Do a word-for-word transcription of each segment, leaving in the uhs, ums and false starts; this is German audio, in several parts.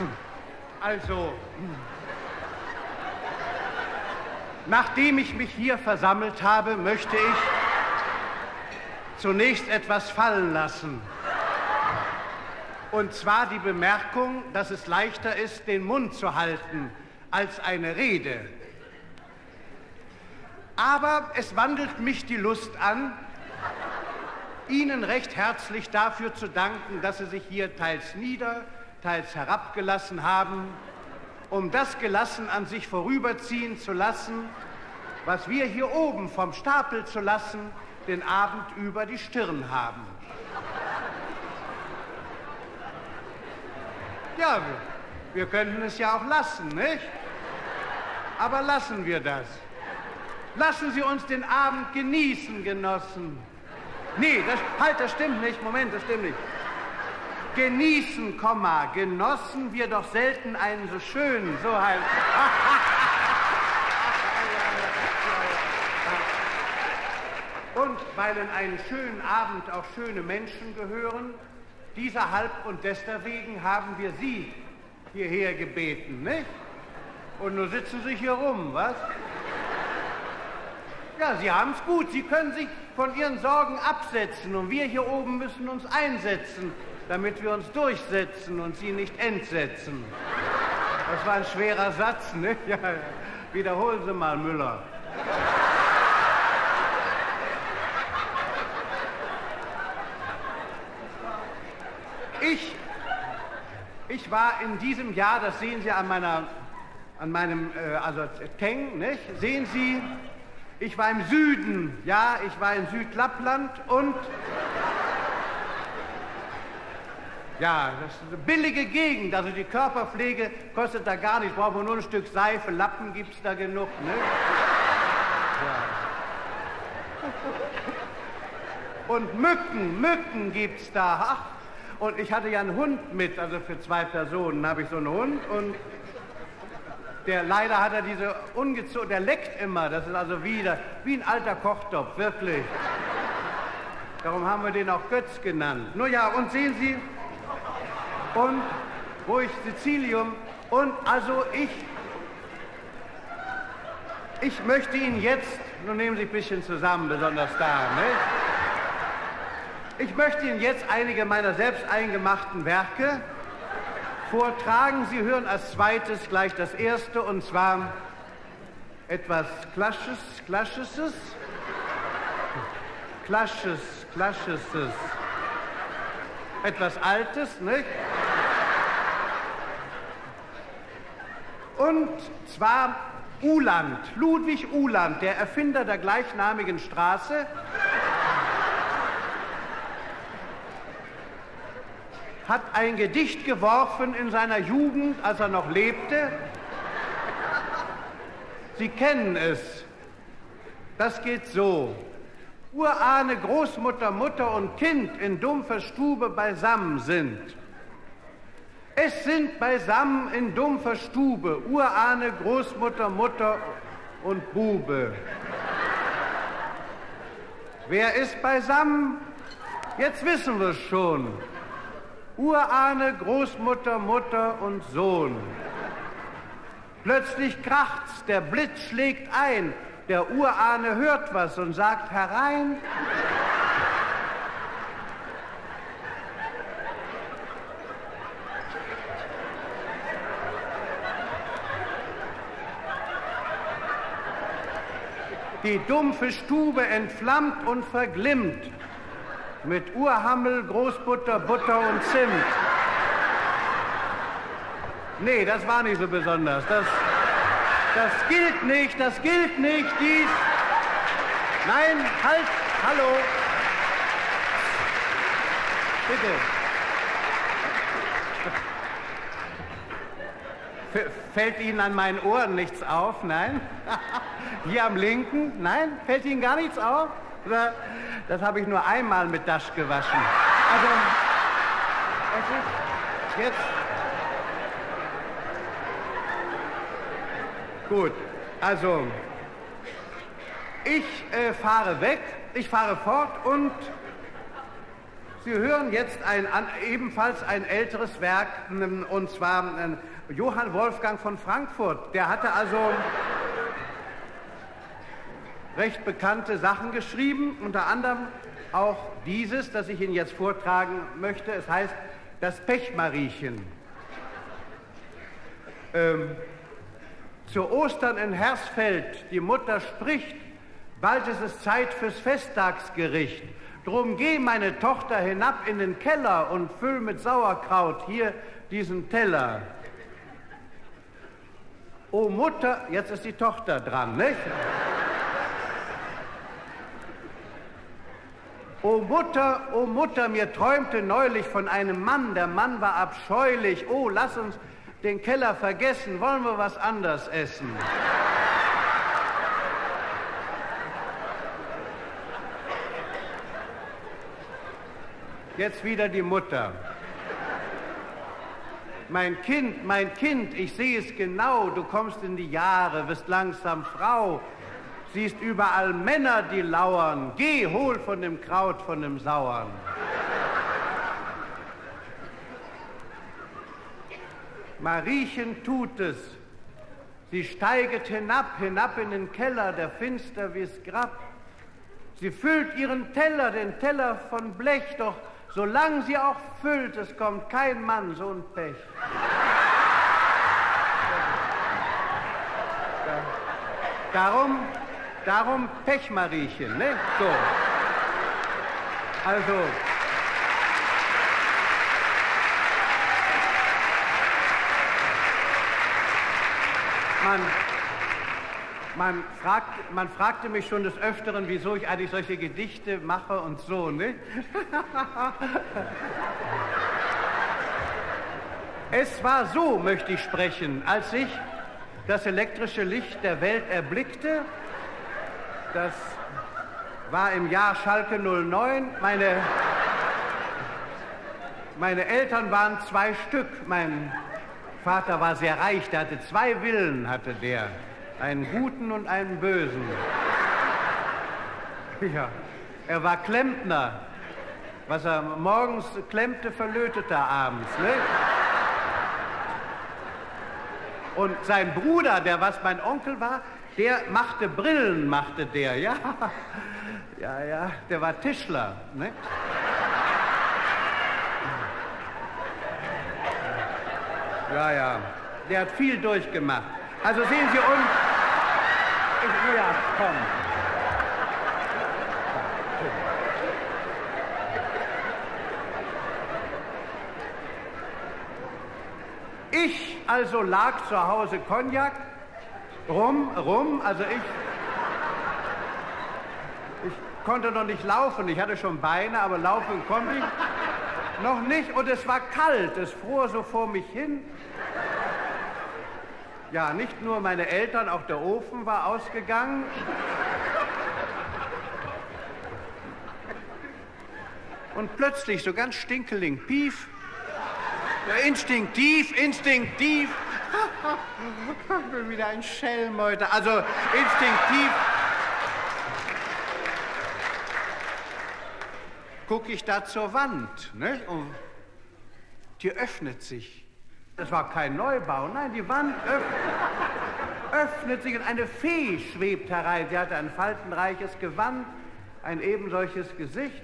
Also, nachdem ich mich hier versammelt habe, möchte ich zunächst etwas fallen lassen. Und zwar die Bemerkung, dass es leichter ist, den Mund zu halten, als eine Rede. Aber es wandelt mich die Lust an, Ihnen recht herzlich dafür zu danken, dass Sie sich hier teils nieder, teils herabgelassen haben, um das gelassen an sich vorüberziehen zu lassen, was wir hier oben vom Stapel zu lassen, den Abend über die Stirn haben. Ja, wir könnten es ja auch lassen, nicht? Aber lassen wir das. Lassen Sie uns den Abend genießen, Genossen. Nee, das, halt, das stimmt nicht. Moment, das stimmt nicht. Genießen, Komma, genossen wir doch selten einen so schönen, so halt. Und weil in einen schönen Abend auch schöne Menschen gehören, dieserhalb und deswegen haben wir Sie hierher gebeten, nicht? Und nur sitzen Sie hier rum, was? Ja, Sie haben es gut. Sie können sich von Ihren Sorgen absetzen und wir hier oben müssen uns einsetzen, damit wir uns durchsetzen und Sie nicht entsetzen. Das war ein schwerer Satz, ne? Ja, wiederholen Sie mal, Müller. Ich, ich war in diesem Jahr, das sehen Sie an meiner, an meinem, äh, also Teng, nicht? Sehen Sie, ich war im Süden, ja, ich war in Südlappland und, ja, das ist eine billige Gegend, also die Körperpflege kostet da gar nichts, brauchen wir nur ein Stück Seife, Lappen gibt's da genug, ne? Ja. Und Mücken, Mücken gibt's da, ach. Und ich hatte ja einen Hund mit, also für zwei Personen habe ich so einen Hund und der, leider hat er diese ungezogen, der leckt immer, das ist also wie, wie ein alter Kochtopf, wirklich. Darum haben wir den auch Götz genannt. Nur ja, und sehen Sie, und wo ich Sizilium, und also ich, ich möchte Ihnen jetzt, nun nehmen Sie ein bisschen zusammen, besonders da, ne? Ich möchte Ihnen jetzt einige meiner selbst eingemachten Werke vortragen. Sie hören als zweites gleich das erste, und zwar etwas Klasches, Klascheses, Klasches, Klascheses, etwas Altes, nicht? Und zwar Uhland, Ludwig Uhland, der Erfinder der gleichnamigen Straße, hat ein Gedicht geworfen in seiner Jugend, als er noch lebte. Sie kennen es. Das geht so. Urahne, Großmutter, Mutter und Kind in dumpfer Stube beisammen sind. Es sind beisammen in dumpfer Stube Urahne, Großmutter, Mutter und Bube. Wer ist beisammen? Jetzt wissen wir es schon. Urahne, Großmutter, Mutter und Sohn. Plötzlich kracht's, der Blitz schlägt ein, der Urahne hört was und sagt herein. Die dumpfe Stube entflammt und verglimmt. Mit Urhammel, Großbutter, Butter und Zimt. Nee, das war nicht so besonders. Das, das gilt nicht, das gilt nicht, dies. Nein, halt, hallo. Bitte. Fällt Ihnen an meinen Ohren nichts auf? Nein? Hier am linken? Nein? Fällt Ihnen gar nichts auf? Das habe ich nur einmal mit Dasch gewaschen. Also, es ist jetzt... Gut, also, ich äh, fahre weg, ich fahre fort und Sie hören jetzt ein, an, ebenfalls ein älteres Werk, und zwar äh, Johann Wolfgang von Frankfurt. Der hatte also recht bekannte Sachen geschrieben, unter anderem auch dieses, das ich Ihnen jetzt vortragen möchte. Es heißt Das Pechmariechen. Ähm, zu Ostern in Hersfeld, die Mutter spricht, bald ist es Zeit fürs Festtagsgericht. Drum geh, meine Tochter, hinab in den Keller und füll mit Sauerkraut hier diesen Teller. O Mutter, jetzt ist die Tochter dran, nicht? O Mutter, o Mutter, mir träumte neulich von einem Mann, der Mann war abscheulich. Oh, lass uns den Keller vergessen, wollen wir was anderes essen? Jetzt wieder die Mutter. Mein Kind, mein Kind, ich sehe es genau, du kommst in die Jahre, wirst langsam Frau, siehst überall Männer, die lauern. Geh, hol von dem Kraut, von dem Sauern. Mariechen tut es. Sie steiget hinab, hinab in den Keller, der finster wie's Grab. Sie füllt ihren Teller, den Teller von Blech, doch solange sie auch füllt, es kommt kein Mann, so ein Pech. Darum, darum Pechmariechen, ne? So. Also. Man, man, fragt, man fragte mich schon des Öfteren, wieso ich eigentlich solche Gedichte mache und so, ne? Es war so, möchte ich sprechen, als ich das elektrische Licht der Welt erblickte. Das war im Jahr Schalke null neun. Meine, meine Eltern waren zwei Stück. Mein Vater war sehr reich, der hatte zwei Villen, hatte der. Einen guten und einen bösen. Ja, er war Klempner. Was er morgens klemmte, verlötete er abends, ne? Und sein Bruder, der was mein Onkel war, der machte Brillen, machte der, ja. Ja, ja, der war Tischler, ne? Ja, ja, der hat viel durchgemacht. Also sehen Sie, und... Ich, ja, komm. Ich also lag zu Hause Cognac, rum, rum, also ich... Ich konnte noch nicht laufen, ich hatte schon Beine, aber laufen konnte ich noch nicht. Und es war kalt, es fror so vor mich hin. Ja, nicht nur meine Eltern, auch der Ofen war ausgegangen. Und plötzlich, so ganz stinkeling, pief, ja, instinktiv, instinktiv, ich bin wieder ein Schelm heute, also instinktiv, gucke ich da zur Wand, ne? Und die öffnet sich. Das war kein Neubau, nein, die Wand öffnet, öffnet sich und eine Fee schwebt herein. Sie hatte ein faltenreiches Gewand, ein ebensolches Gesicht.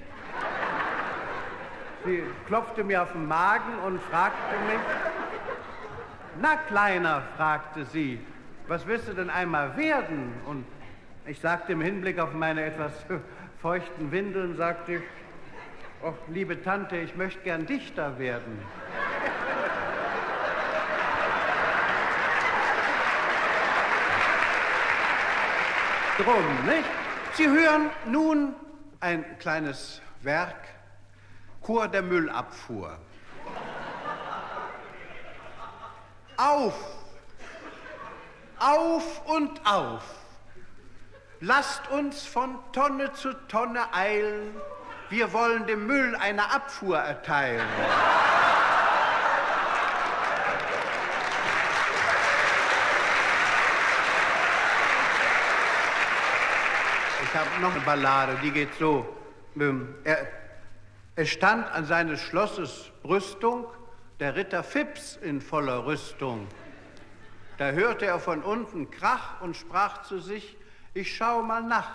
Sie klopfte mir auf den Magen und fragte mich, na, Kleiner, fragte sie, was willst du denn einmal werden? Und ich sagte im Hinblick auf meine etwas feuchten Windeln, sagte ich, ach, liebe Tante, ich möchte gern Dichter werden. Drum, nicht? Sie hören nun ein kleines Werk, Chor der Müllabfuhr. Auf, auf und auf, lasst uns von Tonne zu Tonne eilen, wir wollen dem Müll eine Abfuhr erteilen. Ich habe noch eine Ballade, die geht so. Ähm, er, Es stand an seines Schlosses Brüstung der Ritter Phips in voller Rüstung. Da hörte er von unten Krach und sprach zu sich, ich schau mal nach.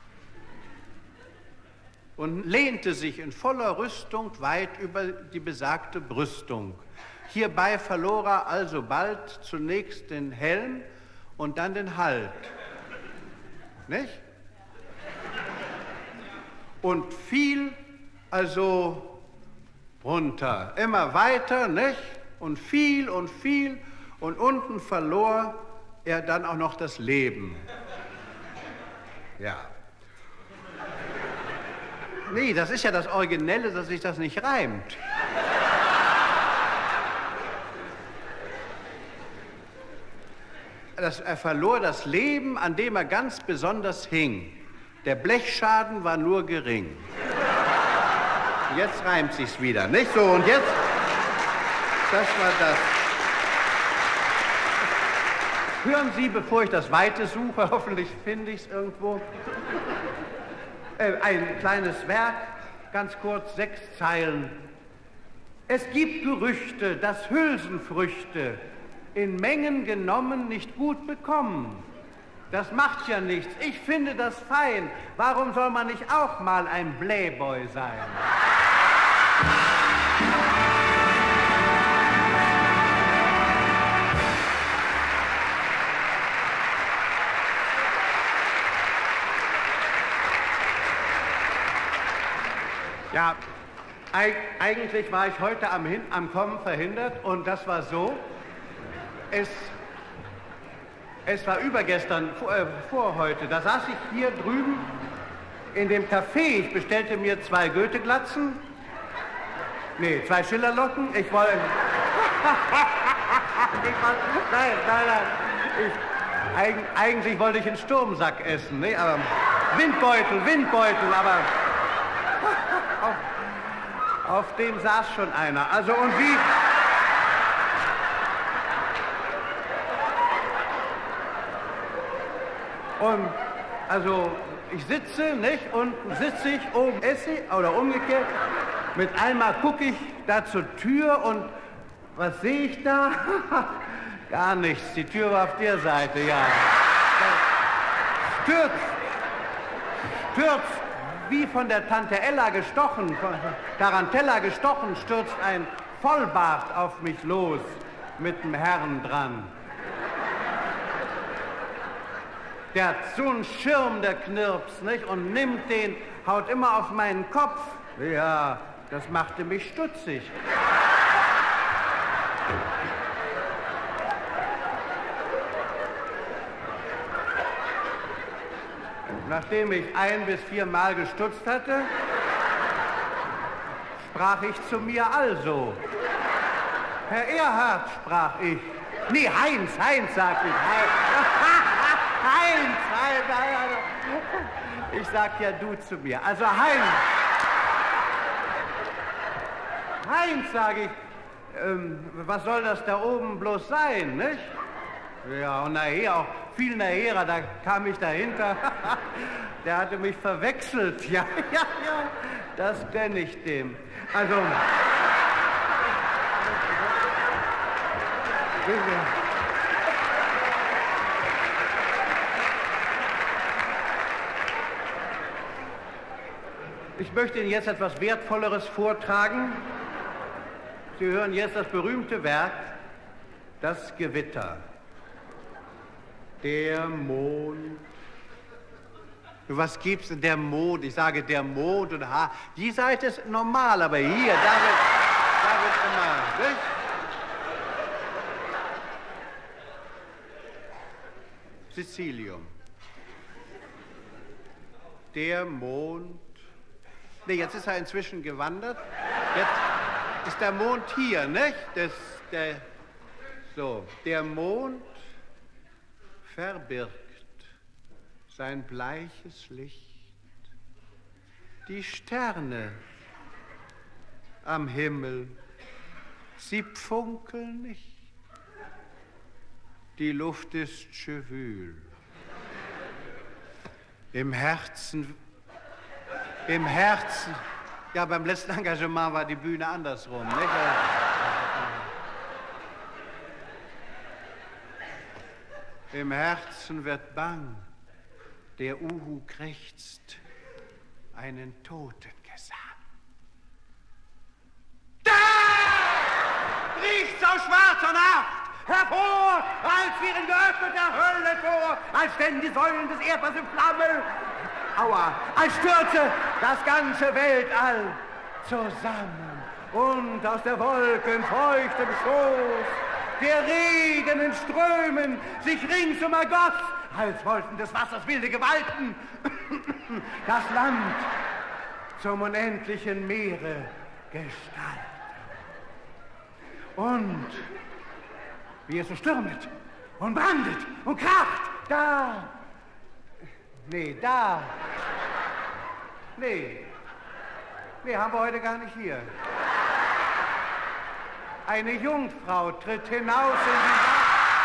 Und lehnte sich in voller Rüstung weit über die besagte Brüstung. Hierbei verlor er alsobald zunächst den Helm und dann den Halt. Nicht? Und fiel also runter, immer weiter, nicht? Und fiel und fiel und unten verlor er dann auch noch das Leben. Ja. Nee, das ist ja das Originelle, dass sich das nicht reimt. Das, er verlor das Leben, an dem er ganz besonders hing. Der Blechschaden war nur gering. Jetzt reimt sich's wieder, nicht so? Und jetzt, das war das. Hören Sie, bevor ich das Weite suche, hoffentlich finde ich es irgendwo, äh, ein kleines Werk, ganz kurz, sechs Zeilen. Es gibt Gerüchte, dass Hülsenfrüchte in Mengen genommen nicht gut bekommen. Das macht ja nichts. Ich finde das fein. Warum soll man nicht auch mal ein Playboy sein? Ja, eig eigentlich war ich heute am, Hin am Kommen verhindert und das war so. Es, es war übergestern, vor, äh, vor heute, da saß ich hier drüben in dem Café. Ich bestellte mir zwei Goethe-Glatzen, nee, zwei Schillerlocken. Ich wollte, ich wollte nein, nein, nein, ich, eig eigentlich wollte ich einen Sturmsack essen, ne? Aber Windbeutel, Windbeutel, aber auf, auf dem saß schon einer. Also und wie... Und also ich sitze, nicht? Unten sitze ich, oben esse ich, oder umgekehrt. Mit einmal gucke ich da zur Tür und was sehe ich da? Gar nichts, die Tür war auf der Seite, ja. Stürzt, stürzt, wie von der Tante Ella gestochen, von Tarantella gestochen, stürzt ein Vollbart auf mich los, mit dem Herrn dran. Der hat so einen Schirm, der Knirps, nicht? Und nimmt den, haut immer auf meinen Kopf. Ja, das machte mich stutzig. Nachdem ich ein- bis viermal gestutzt hatte, sprach ich zu mir also. Herr Erhard, sprach ich. Nee, Heinz, Heinz, sagte ich. Heinz. Heinz, Heinz, Heinz. Ich sag ja du zu mir. Also Heinz. Heinz, sage ich, ähm, was soll das da oben bloß sein, nicht? Ja, und nachher, auch viel nachher, da kam ich dahinter. Der hatte mich verwechselt. Ja, ja, ja, das gönn ich dem. Also... Ich möchte Ihnen jetzt etwas Wertvolleres vortragen. Sie hören jetzt das berühmte Werk, Das Gewitter. Der Mond. Was gibt's denn? Der Mond. Ich sage der Mond und Haar. Die Seite ist normal, aber hier, da wird, da wird immer, nicht? Sizilium. Der Mond. Nee, jetzt ist er inzwischen gewandert. Jetzt ist der Mond hier, nicht? Das, der, so, der Mond verbirgt sein bleiches Licht. Die Sterne am Himmel, sie funkeln nicht. Die Luft ist schwül. Im Herzen, im Herzen, Ja, beim letzten Engagement war die Bühne andersrum, nicht? Im Herzen wird bang, der Uhu krächzt, einen Totengesang. Da! Riecht's aus schwarzer Nacht! Hervor, als wären geöffneter Hölle Tor, als ständen die Säulen des Erdballs in Flammen. Aua, als stürze das ganze Weltall zusammen und aus der Wolken feuchtem Schoß der Regen in Strömen sich ringsum ergoss, als wollten des Wassers wilde Gewalten das Land zum unendlichen Meere gestalten. Und wie es so stürmet und brandet und kracht, da, nee, da, nee, nee, haben wir heute gar nicht hier. Eine Jungfrau tritt hinaus in die Nacht.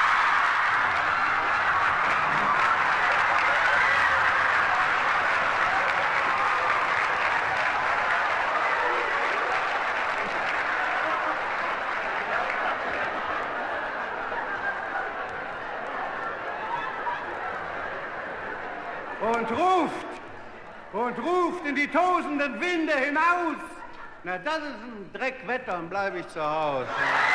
Und ruft, und ruft in die tosenden Winde hinaus. Na, das ist ein Dreckwetter, dann bleibe ich zu Hause.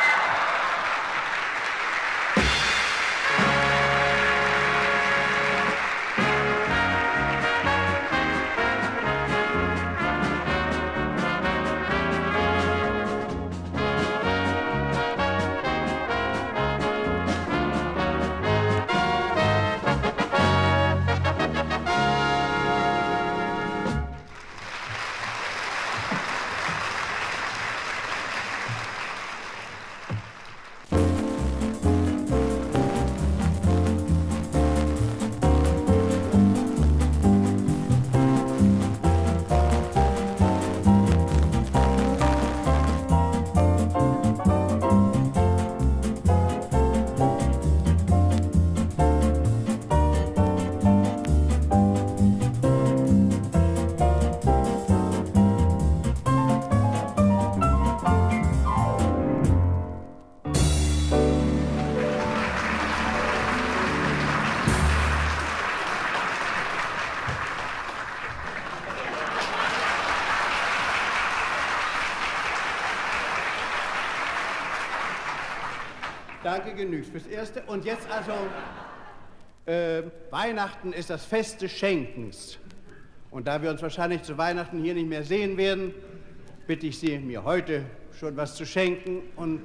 Danke, genügt fürs Erste. Und jetzt also, äh, Weihnachten ist das Fest des Schenkens. Und da wir uns wahrscheinlich zu Weihnachten hier nicht mehr sehen werden, bitte ich Sie, mir heute schon was zu schenken und...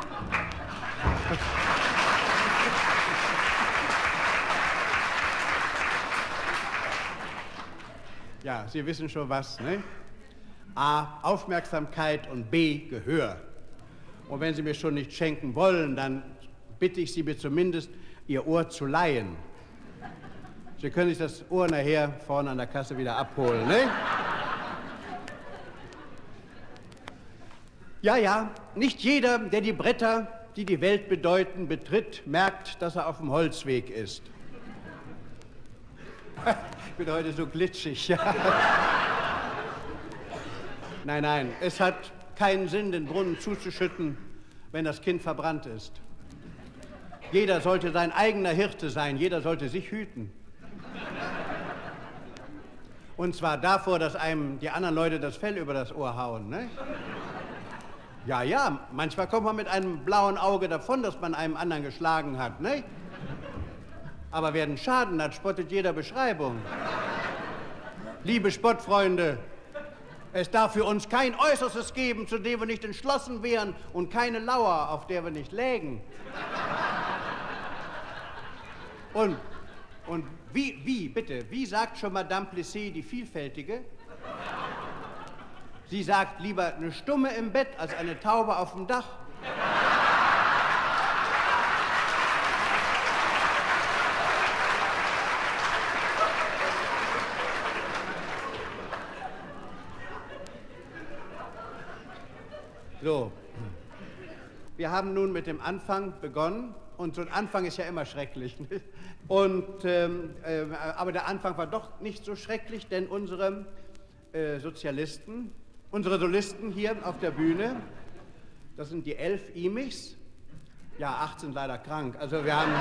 Ja, Sie wissen schon was, ne? A, Aufmerksamkeit und B, Gehör. Und wenn Sie mir schon nicht schenken wollen, dann bitte ich Sie mir zumindest, Ihr Ohr zu leihen. Sie können sich das Ohr nachher vorne an der Kasse wieder abholen, ne? Ja, ja, nicht jeder, der die Bretter, die die Welt bedeuten, betritt, merkt, dass er auf dem Holzweg ist. Ich bin heute so glitschig, ja. Nein, nein, es hat keinen Sinn, den Brunnen zuzuschütten, wenn das Kind verbrannt ist. Jeder sollte sein eigener Hirte sein, jeder sollte sich hüten. Und zwar davor, dass einem die anderen Leute das Fell über das Ohr hauen, ne? Ja, ja, manchmal kommt man mit einem blauen Auge davon, dass man einem anderen geschlagen hat, ne? Aber wer den Schaden hat, spottet jeder Beschreibung. Liebe Spottfreunde, es darf für uns kein Äußerstes geben, zu dem wir nicht entschlossen wären, und keine Lauer, auf der wir nicht lägen. Und, und wie, wie, bitte, wie sagt schon Madame Plessé, die Vielfältige? Sie sagt lieber eine Stumme im Bett als eine Taube auf dem Dach. So, wir haben nun mit dem Anfang begonnen und so ein Anfang ist ja immer schrecklich. Und, ähm, äh, aber der Anfang war doch nicht so schrecklich, denn unsere äh, Sozialisten Unsere Solisten hier auf der Bühne, das sind die elf Imichs. Ja, acht sind leider krank. Also wir haben...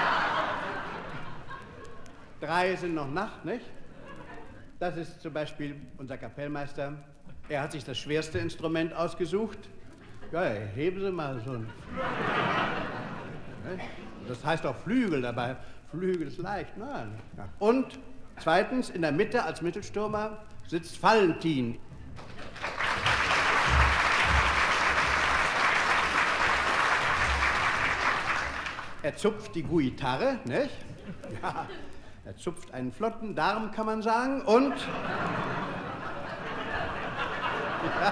Drei sind noch Nacht, nicht? Das ist zum Beispiel unser Kapellmeister. Er hat sich das schwerste Instrument ausgesucht. Ja, heben Sie mal so ein... Das heißt auch Flügel dabei. Flügel ist leicht, nein. Ja. Und zweitens, in der Mitte als Mittelstürmer sitzt Valentin. Er zupft die Guitarre, nicht? Ja, er zupft einen flotten Darm, kann man sagen, und... Ja.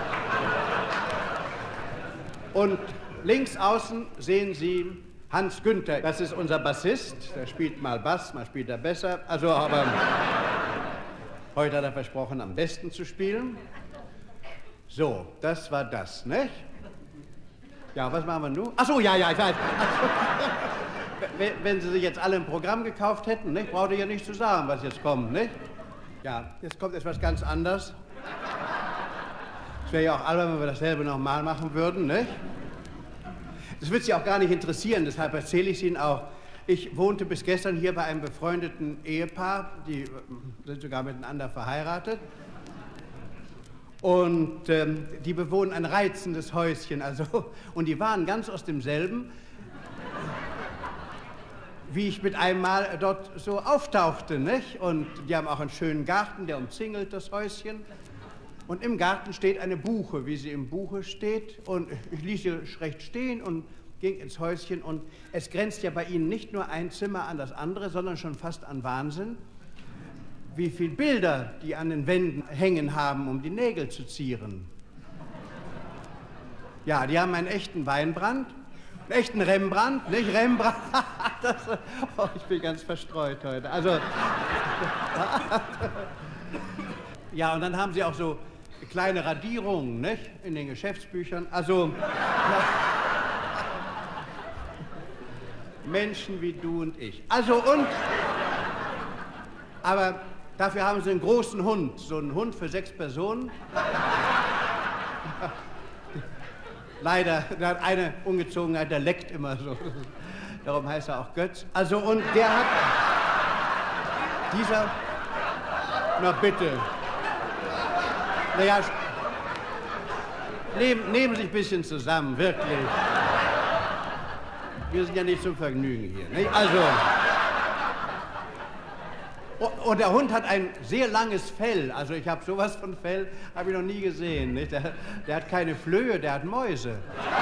Und links außen sehen Sie Hans Günther. Das ist unser Bassist. Der spielt mal Bass, mal spielt er besser. Also, aber heute hat er versprochen, am besten zu spielen. So, das war das, nicht? Ja, was machen wir nun? Ach so, ja, ja, ich weiß. Wenn, wenn Sie sich jetzt alle ein Programm gekauft hätten, nicht, braucht ihr ja nicht zu sagen, was jetzt kommt, nicht? Ja, jetzt kommt etwas ganz anderes. Es wäre ja auch albern, wenn wir dasselbe nochmal machen würden, nicht? Das wird Sie auch gar nicht interessieren, deshalb erzähle ich es Ihnen auch. Ich wohnte bis gestern hier bei einem befreundeten Ehepaar, die sind sogar miteinander verheiratet. Und ähm, die bewohnen ein reizendes Häuschen, also, und die waren ganz aus demselben, wie ich mit einem Mal dort so auftauchte, nicht? Und die haben auch einen schönen Garten, der umzingelt das Häuschen. Und im Garten steht eine Buche, wie sie im Buche steht. Und ich ließ sie recht stehen und ging ins Häuschen. Und es grenzt ja bei Ihnen nicht nur ein Zimmer an das andere, sondern schon fast an Wahnsinn, wie viele Bilder die an den Wänden hängen haben, um die Nägel zu zieren. Ja, die haben einen echten Weinbrand, einen echten Rembrandt, nicht Rembrandt. Das, oh, ich bin ganz verstreut heute. Also, ja, und dann haben sie auch so kleine Radierungen, nicht, in den Geschäftsbüchern. Also, ja, Menschen wie du und ich. Also, und, aber dafür haben sie einen großen Hund, so einen Hund für sechs Personen. Leider, der hat eine Ungezogenheit, der leckt immer so. Darum heißt er auch Götz. Also, und der hat, dieser, na bitte. Naja, nehmen, nehmen Sie sich ein bisschen zusammen, wirklich. Wir sind ja nicht zum Vergnügen hier, nicht? Also, und der Hund hat ein sehr langes Fell. Also ich habe sowas von Fell, habe ich noch nie gesehen. Nicht? Der, der hat keine Flöhe, der hat Mäuse.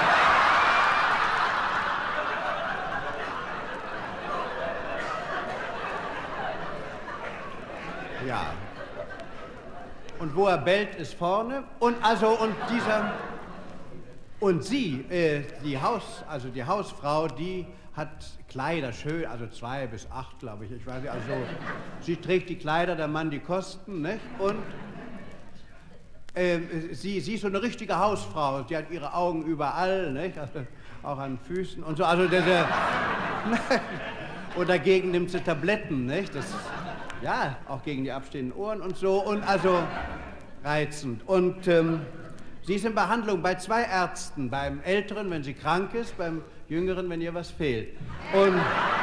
Ja. Und wo er bellt, ist vorne. Und also, und dieser, und sie, äh, die Haus, also die Hausfrau, die hat Kleider, schön, also zwei bis acht, glaube ich, ich weiß nicht, also sie trägt die Kleider, der Mann die Kosten, nicht? Und äh, sie, sie ist so eine richtige Hausfrau, sie hat ihre Augen überall, nicht? Also, auch an Füßen und so, also der, der und dagegen nimmt sie Tabletten, nicht? Das, ja, auch gegen die abstehenden Ohren und so, und also reizend. Und ähm, sie ist in Behandlung bei zwei Ärzten, beim Älteren, wenn sie krank ist, beim Jüngeren, wenn ihr was fehlt. Und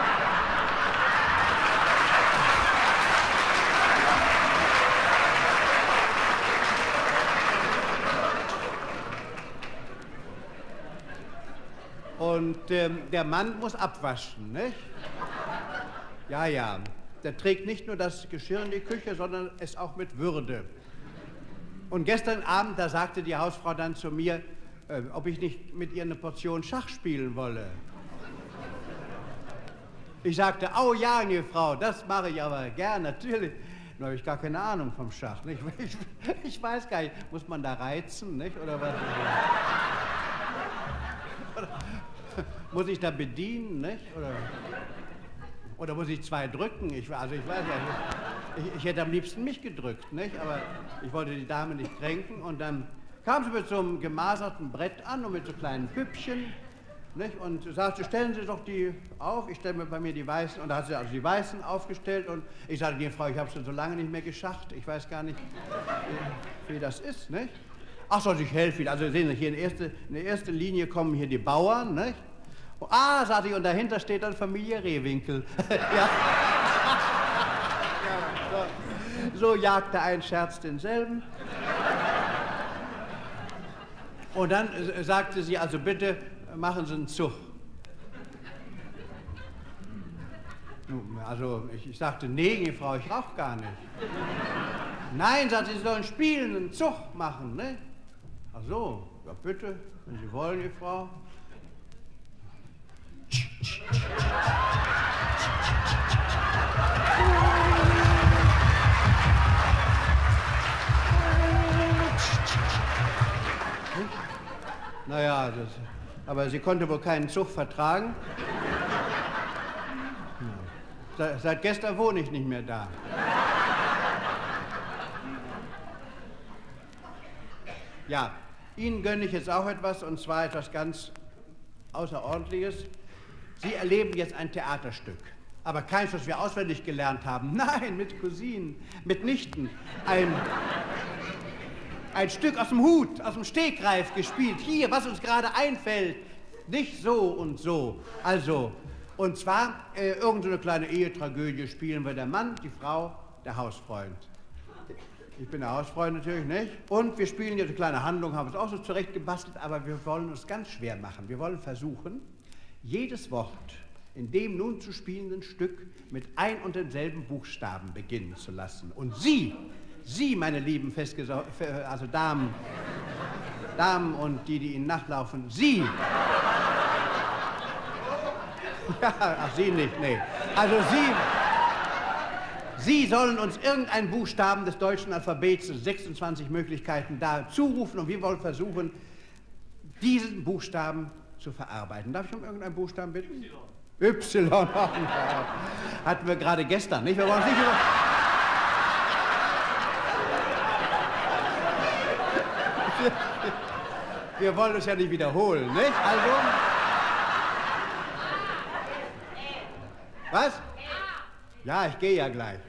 Und ähm, der Mann muss abwaschen, nicht? Ja, ja. Der trägt nicht nur das Geschirr in die Küche, sondern es auch mit Würde. Und gestern Abend, da sagte die Hausfrau dann zu mir, äh, ob ich nicht mit ihr eine Portion Schach spielen wolle. Ich sagte, oh ja, liebe Frau, das mache ich aber gern, natürlich. Nur habe ich gar keine Ahnung vom Schach, nicht? Ich, ich weiß gar nicht, muss man da reizen, nicht? Oder was? Oder, muss ich da bedienen, nicht? Oder, oder muss ich zwei drücken? Ich, also ich weiß nicht, ich, ich hätte am liebsten mich gedrückt, nicht? Aber ich wollte die Dame nicht kränken. Und dann kam sie mit so einem gemaserten Brett an und mit so kleinen Püppchen. nicht? Und sagte, stellen Sie doch die auf, ich stelle mir bei mir die Weißen, und da hat sie also die Weißen aufgestellt, und ich sagte, die Frau, ich habe schon so lange nicht mehr geschacht, ich weiß gar nicht, wie, wie das ist, nicht? Ach so, ich helfe Ihnen, also sehen Sie, hier in, erste, in der ersten Linie kommen hier die Bauern, nicht? Und, ah, sagte ich, und dahinter steht dann Familie Rehwinkel. Ja. Ja, so, so jagte ein Scherz denselben. Und dann sagte sie, also bitte, machen Sie einen Zug. Also ich, ich sagte, nee, Frau, ich rauche gar nicht. Nein, sagte sie, Sie sollen spielen, einen Zug machen, ne? Ach so, ja bitte, wenn Sie wollen, die Frau. Naja, das, aber sie konnte wohl keinen Zug vertragen. Seit, seit gestern wohne ich nicht mehr da. Ja, Ihnen gönne ich jetzt auch etwas, und zwar etwas ganz Außerordentliches. Sie erleben jetzt ein Theaterstück. Aber keins, was wir auswendig gelernt haben. Nein, mit Cousinen, mit Nichten. Ein... Ein Stück aus dem Hut, aus dem Stegreif gespielt. Hier, was uns gerade einfällt. Nicht so und so. Also, und zwar, äh, irgend so eine kleine Ehetragödie spielen wir. Der Mann, die Frau, der Hausfreund. Ich bin der Hausfreund natürlich, nicht? Und wir spielen jetzt eine kleine Handlung, haben es auch so zurechtgebastelt, aber wir wollen uns ganz schwer machen. Wir wollen versuchen, jedes Wort in dem nun zu spielenden Stück mit ein und denselben Buchstaben beginnen zu lassen. Und Sie... Sie, meine lieben Festgesau also Damen, Damen und die, die Ihnen nachlaufen, Sie. Ja, ach, Sie nicht, nee. Also Sie, Sie sollen uns irgendeinen Buchstaben des deutschen Alphabets, sechsundzwanzig Möglichkeiten, da zurufen, und wir wollen versuchen, diesen Buchstaben zu verarbeiten. Darf ich um irgendeinen Buchstaben bitten? Y. Y. Hatten wir gerade gestern, nicht? Wir wollen nicht über... Wir wollen es ja nicht wiederholen, nicht? Also... Was? Ja, ich gehe ja gleich.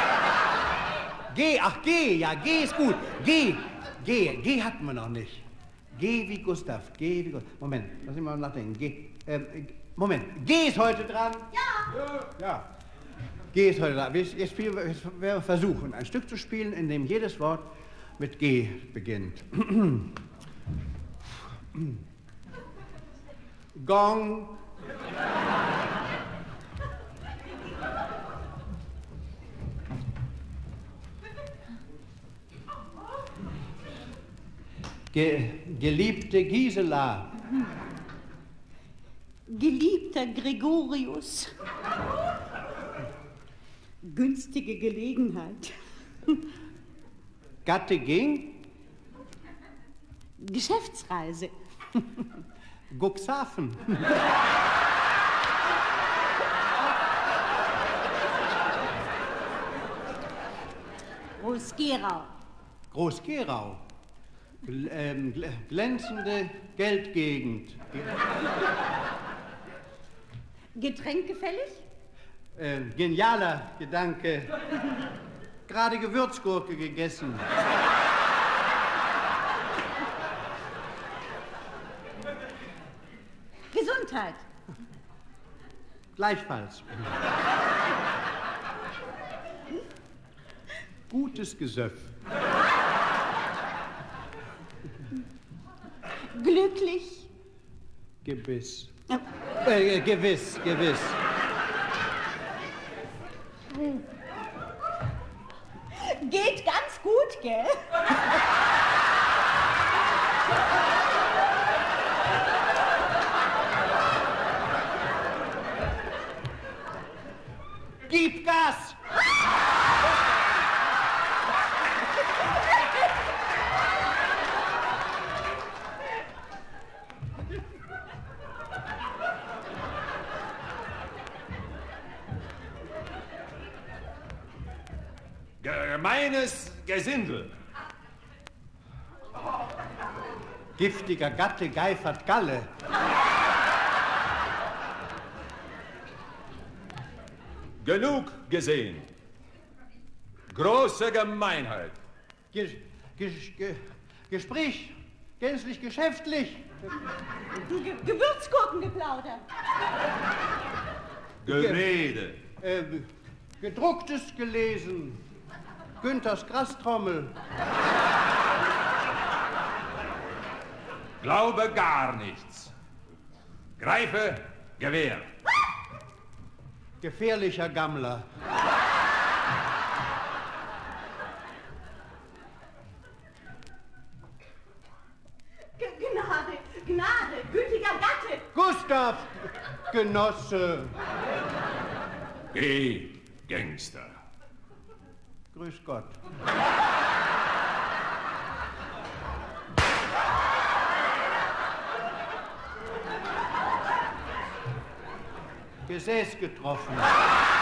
G, ach G, ja, G ist gut. G, G, G hatten wir noch nicht. G wie Gustav, G wie Gustav. Moment, lass mich mal nachdenken. G, äh, Moment, G ist heute dran. Ja. Ja. G ist heute dran. Jetzt spielen wir, jetzt werden wir versuchen, ein Stück zu spielen, in dem jedes Wort mit G beginnt. Gong. Ge geliebte Gisela. Geliebter Gregorius. Günstige Gelegenheit. Gatte ging. Geschäftsreise. Cuxhaven. Groß-Gerau. Groß-Gerau. Gl ähm, gl glänzende Geldgegend. Getränkefällig? Äh, genialer Gedanke. Gerade Gewürzgurke gegessen. Gesundheit. Gleichfalls. Gutes Gesöff. Glücklich. Gebiss. Äh, gewiss, gewiss. Geht ganz gut, gell? Gib Gas! Gemeines Gesindel. Giftiger Gatte geifert Galle. Genug gesehen. Große Gemeinheit. Ge Ge Ge Gespräch, gänzlich geschäftlich. Ge Gewürzgurkengeplauder. Gerede. Äh, gedrucktes gelesen. Günthers Grastrommel. Glaube gar nichts. Greife Gewehr. Gefährlicher Gammler. G Gnade, Gnade, gütiger Gatte. Gustav, Genosse. Geh, Gangster. Grüß Gott. Gesäß getroffen.